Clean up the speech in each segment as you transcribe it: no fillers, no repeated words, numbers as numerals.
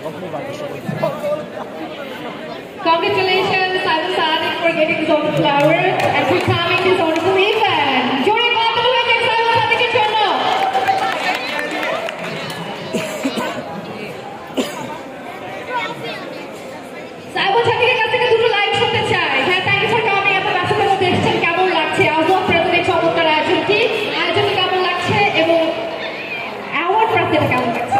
Congratulations, Symon Sadik, for getting this wonderful flower and for coming this wonderful event. Jore কথা হয়েছে Symon Sadikের জন্য। Symon Sadikের কাছ থেকে দুটো লাইক শুনতে চাই। হ্যাঁ, থ্যাংক ইউ ফর কামিং। এত ব্যস্ততার মধ্যে এসেছেন, কেমন লাগছে? আজ প্রেজেন্টের চমৎকার আয়োজনটি কেমন লাগছে এবং অ্যাওয়ার্ড প্রাপ্তিটা কেমন লাগছে?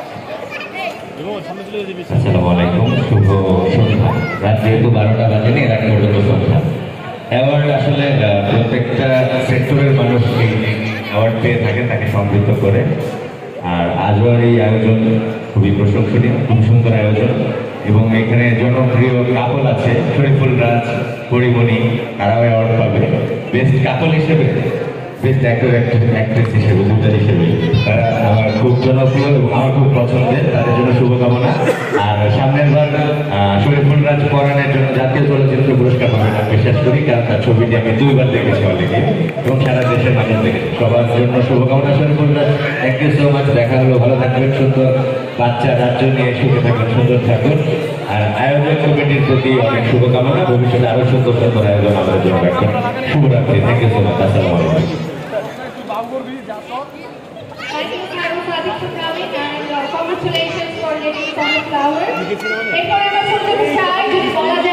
আসসালামু আলাইকুম, শুভ সন্ধ্যা। রাত যেহেতু 12টা বাজেনি, এর আগে পর্যন্ত সন্ধ্যা। অ্যাওয়ার্ড আসলে প্রত্যেকটা সেক্টরের মানুষ অ্যাওয়ার্ড পেয়ে থাকে, তাকে সমৃদ্ধ করে। আর আজও এই আয়োজন খুবই প্রশংসনীয়, খুব সুন্দর আয়োজন। এবং এখানে জনপ্রিয় কাপল আছে, শরীফুল রাজ, পরিমণি, তারাও অ্যাওয়ার্ড পাবে বেস্ট কাপল হিসেবে, বেস্ট অ্যাক্টর অ্যাক্ট্রেস হিসেবে, দুটা হিসেবে। তারা আমার খুব জনপ্রিয় এবং আমার খুব পছন্দের, তাদের জন্য শুভকামনা। আর সামনের বার শরীফুল রাজ পরাণের জন্য জাতীয় চলচ্চিত্র পুরস্কার পাবেন আমি বিশ্বাস করি, কারণ তার ছবিটি আমি 2 বার দেখেছি অলরেডি এবং সারা দেশের মানুষ দেখেছি। সবার জন্য শুভকামনা। Shariful Raj, thank you so much. দেখা হলো, ভালো থাকবেন, সুন্দর বাচ্চা রাজ্য নিয়ে সুখে থাকবেন, সুন্দর থাকুন। আর আয়োজক কমিটির প্রতি অনেক শুভকামনা, ভবিষ্যতে আরো সুন্দর সুন্দর আয়োজন আমাদের জন্য রাখবেন। শুভরাত্রি, থ্যাংক ইউ সো মাচ। আসসালামু আলাইকুম। Thank you, Symon Sadik, for coming and congratulations for getting the flower. এরপরে আমরা শুনতে চাই যদি বলা যায়